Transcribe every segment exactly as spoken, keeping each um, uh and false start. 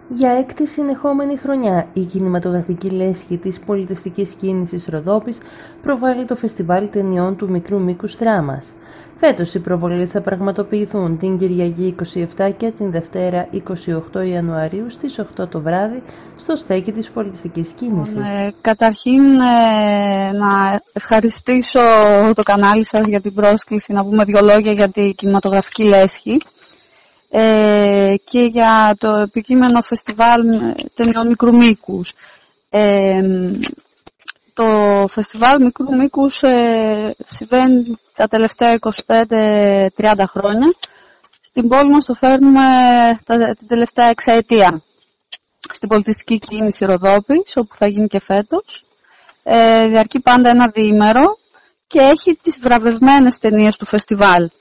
Για έκτη συνεχόμενη χρονιά, η κινηματογραφική λέσχη της πολιτιστικής κίνησης Ροδόπης προβάλλει το φεστιβάλ ταινιών του μικρού μήκους δράμας. Φέτος οι προβολές θα πραγματοποιηθούν την Κυριακή είκοσι επτά και την Δευτέρα είκοσι οκτώ Ιανουαρίου στις οκτώ το βράδυ στο στέκι της πολιτιστικής κίνησης. Ε, καταρχήν ε, να ευχαριστήσω το κανάλι σας για την πρόσκληση να πούμε δύο λόγια για την κινηματογραφική λέσχη ε, και για το επικείμενο φεστιβάλ ταινιών μικρού μήκους. Ε, το φεστιβάλ μικρού μήκους ε, συμβαίνει τα τελευταία είκοσι πέντε τριάντα χρόνια. Στην πόλη μας το φέρνουμε τα, την τελευταία εξαετία. Στην πολιτιστική κίνηση Ροδόπης, όπου θα γίνει και φέτος. Ε, διαρκεί πάντα ένα διήμερο και έχει τις βραβευμένες ταινίες του φεστιβάλ.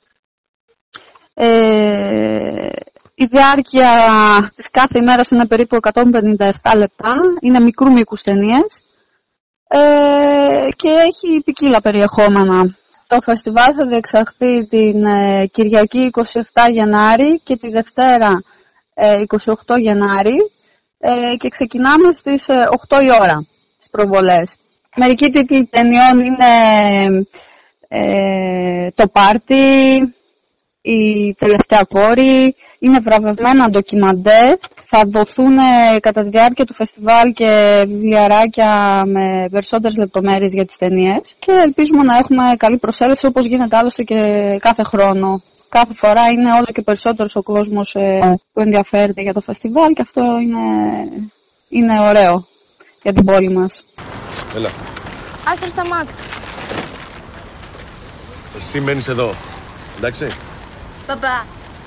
Ε, η διάρκεια της κάθε ημέρας είναι περίπου εκατόν πενήντα επτά λεπτά, είναι μικρού μήκους ταινίες ε, και έχει ποικίλα περιεχόμενα. Το φεστιβάλ θα διεξαχθεί την ε, Κυριακή είκοσι επτά Γενάρη και τη Δευτέρα ε, είκοσι οκτώ Γενάρη ε, και ξεκινάμε στις ε, οκτώ η ώρα τις προβολές. Μερικοί τίτλοι ταινιών είναι ε, το πάρτι, η τελευταία κόρη, είναι βραβευμένα ντοκιμαντέρ. Θα δοθούν ε, κατά τη διάρκεια του φεστιβάλ και βιβλιαράκια με περισσότερες λεπτομέρειες για τις ταινίες και ελπίζουμε να έχουμε καλή προσέλευση όπως γίνεται άλλωστε και κάθε χρόνο. Κάθε φορά είναι όλο και περισσότερος ο κόσμος ε, που ενδιαφέρεται για το φεστιβάλ και αυτό είναι, είναι ωραίο για την πόλη μας. Έλα. Άστρα στα μάξ. Εσύ μένεις εδώ, εντάξει. Παπά.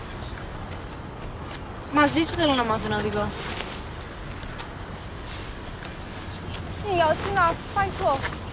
Μαζί σου θέλω να μάθω να οδηγώ. 你要去哪？拜托。